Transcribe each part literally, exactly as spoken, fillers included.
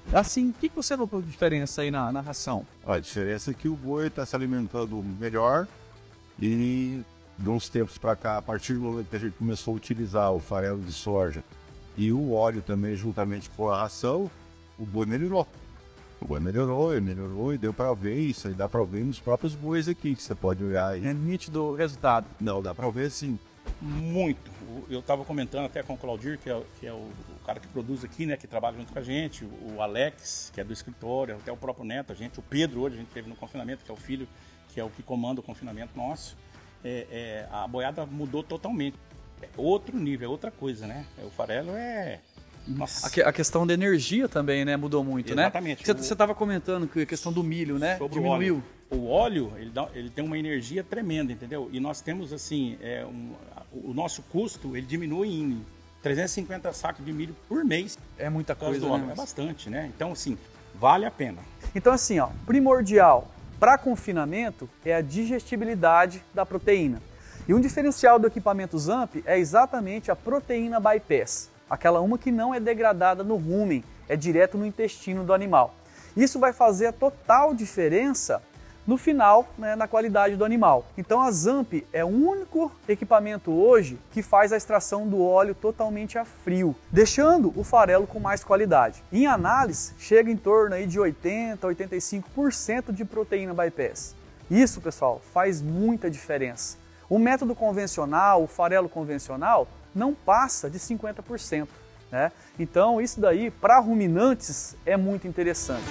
Assim, o que você notou de diferença aí na, na ração? A diferença é que o boi está se alimentando melhor e de uns tempos para cá, a partir do momento que a gente começou a utilizar o farelo de soja e o óleo também juntamente com a ração, o boi melhorou. O boi melhorou, e melhorou e deu para ver isso, e dá para ver nos próprios bois aqui, que você pode olhar aí. É nítido o resultado. Não, dá para ver sim. Muito. Eu estava comentando até com o Claudir, que é, que é o, o cara que produz aqui, né, que trabalha junto com a gente, o Alex, que é do escritório, até o próprio Neto, a gente, o Pedro hoje a gente teve no confinamento, que é o filho, que é o que comanda o confinamento nosso. É, é, a boiada mudou totalmente. É outro nível, é outra coisa, né? O farelo é... Nossa. A, que, a questão da energia também, né, mudou muito, Exatamente. né? Você estava comentando que a questão do milho, né, sobre diminuiu. O óleo, o óleo ele, dá, ele tem uma energia tremenda, entendeu? E nós temos, assim, é, um, o nosso custo, ele diminui em trezentos e cinquenta sacos de milho por mês. É muita coisa, do óleo. né? É bastante, né? Então, assim, vale a pena. Então, assim, ó, primordial para confinamento é a digestibilidade da proteína. E um diferencial do equipamento Zamp é exatamente a proteína bypass. Aquela uma que não é degradada no rumen, é direto no intestino do animal. Isso vai fazer a total diferença no final, né, na qualidade do animal. Então a Zamp é o único equipamento hoje que faz a extração do óleo totalmente a frio, deixando o farelo com mais qualidade. Em análise, chega em torno aí de oitenta, oitenta e cinco por cento de proteína bypass. Isso, pessoal, faz muita diferença. O método convencional, o farelo convencional, não passa de cinquenta por cento, né? Então isso daí para ruminantes é muito interessante.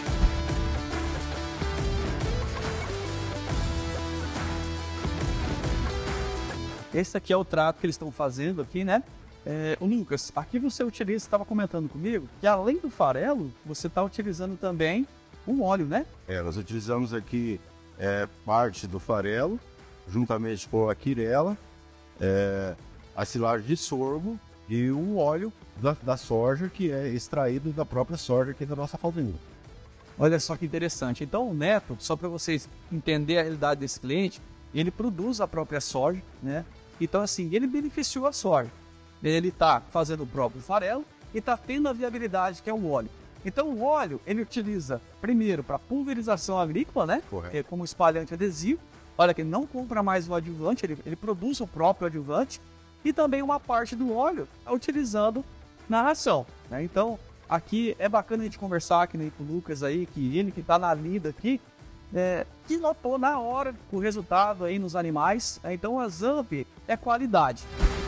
Esse aqui é o trato que eles estão fazendo aqui, né? É, o Lucas, aqui você utiliza, você estava comentando comigo, que além do farelo, você está utilizando também o óleo, né? É, nós utilizamos aqui é, parte do farelo, juntamente com a quirela, é, a silagem de sorgo e o óleo da, da soja, que é extraído da própria soja aqui da nossa fazenda. Olha só que interessante. Então o Neto, só para vocês entenderem a realidade desse cliente, ele produz a própria soja, né? Então assim, ele beneficiou a soja. Ele está fazendo o próprio farelo e está tendo a viabilidade que é o óleo. Então o óleo ele utiliza primeiro para pulverização agrícola, né? Correto. Como espalhante adesivo. Olha que ele não compra mais o adjuvante, ele, ele produz o próprio adjuvante. E também uma parte do óleo tá utilizando na ração, né? Então aqui é bacana a gente conversar aqui né, com o Lucas aí, que ele que está na lida aqui, é, que notou na hora o resultado aí nos animais, né? Então a Zamp é qualidade.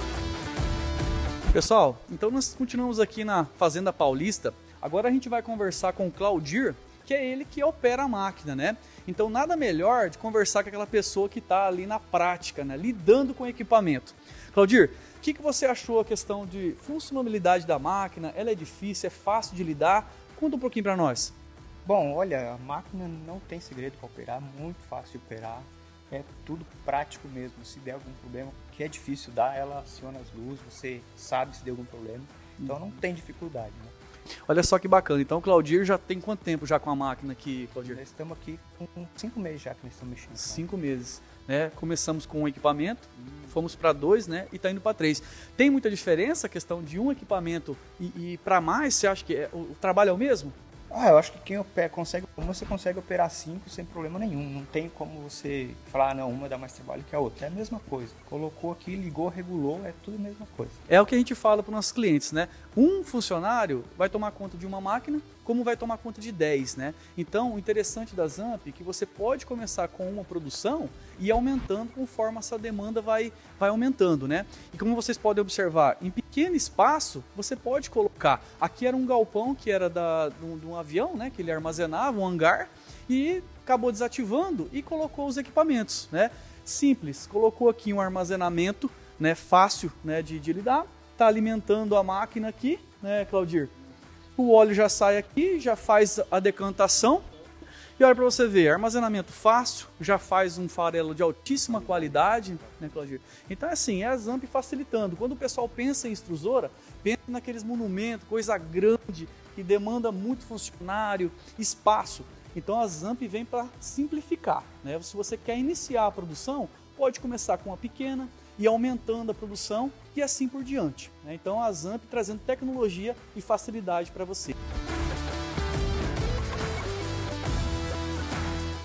Pessoal, então nós continuamos aqui na Fazenda Paulista. Agora a gente vai conversar com o Claudir, que é ele que opera a máquina, né? Então nada melhor de conversar com aquela pessoa que está ali na prática, né? Lidando com o equipamento. Claudir, o que, que você achou a questão de funcionalidade da máquina? Ela é difícil, é fácil de lidar? Conta um pouquinho para nós. Bom, olha, a máquina não tem segredo para operar, muito fácil de operar. É tudo prático mesmo. Se der algum problema, que é difícil dar, ela aciona as luzes, você sabe se deu algum problema. Então não tem dificuldade, né? Olha só que bacana. Então o Claudir já tem quanto tempo já com a máquina aqui, Claudir? Nós estamos aqui com cinco meses já que nós estamos mexendo. Cinco meses. Né? Começamos com um equipamento, fomos para dois, né? E está indo para três. Tem muita diferença a questão de um equipamento e, e para mais, você acha que é, o, o trabalho é o mesmo? Ah, eu acho que quem opera, consegue, você consegue operar cinco sem problema nenhum. Não tem como você falar, ah, não, uma dá mais trabalho que a outra. É a mesma coisa. Colocou aqui, ligou, regulou, é tudo a mesma coisa. É o que a gente fala para os nossos clientes, né? Um funcionário vai tomar conta de uma máquina, como vai tomar conta de dez, né? Então, o interessante da Zamp é que você pode começar com uma produção e ir aumentando conforme essa demanda vai, vai aumentando, né? E como vocês podem observar, em pequeno espaço, você pode colocar. Aqui era um galpão que era da, de, um, de um avião, né? Que ele armazenava, um hangar, e acabou desativando e colocou os equipamentos, né? Simples, colocou aqui um armazenamento, né? Fácil, né? de, de lidar. Está alimentando a máquina aqui, né, Claudir? O óleo já sai aqui, já faz a decantação. E olha para você ver, armazenamento fácil, já faz um farelo de altíssima qualidade, né, Claudir? Então, assim, é a Zamp facilitando. Quando o pessoal pensa em extrusora, pensa naqueles monumentos, coisa grande, que demanda muito funcionário, espaço. Então, a Zamp vem para simplificar, né? Se você quer iniciar a produção, pode começar com uma pequena, e aumentando a produção e assim por diante, né? Então a Zamp trazendo tecnologia e facilidade para você.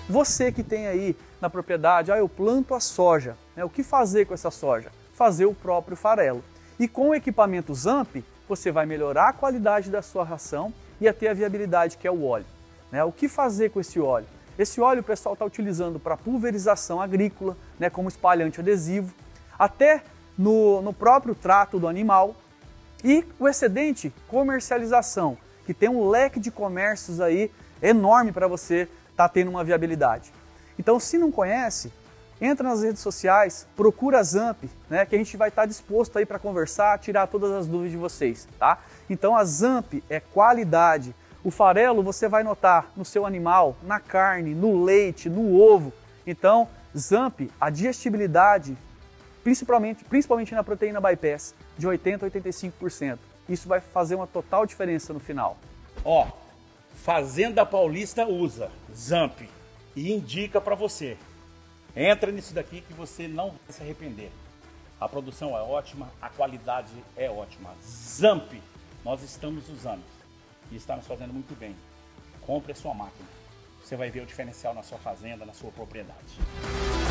Você que tem aí na propriedade, ah, eu planto a soja, né? O que fazer com essa soja? Fazer o próprio farelo. E com o equipamento Zamp, você vai melhorar a qualidade da sua ração e a ter a viabilidade que é o óleo, né? O que fazer com esse óleo? Esse óleo o pessoal está utilizando para pulverização agrícola, né, como espalhante adesivo, até no, no próprio trato do animal. E o excedente, comercialização, que tem um leque de comércios aí enorme para você estar tendo uma viabilidade. Então, se não conhece, entra nas redes sociais, procura a Zamp, né, que a gente vai estar disposto aí para conversar, tirar todas as dúvidas de vocês, tá? Então a Zamp é qualidade. O farelo você vai notar no seu animal, na carne, no leite, no ovo. Então, Zamp, a digestibilidade, principalmente, principalmente na proteína bypass, de oitenta a oitenta e cinco por cento. Isso vai fazer uma total diferença no final. Ó, Fazenda Paulista usa Zamp e indica para você. Entra nisso daqui que você não vai se arrepender. A produção é ótima, a qualidade é ótima. Zamp, nós estamos usando e está nos fazendo muito bem. Compre a sua máquina. Você vai ver o diferencial na sua fazenda, na sua propriedade.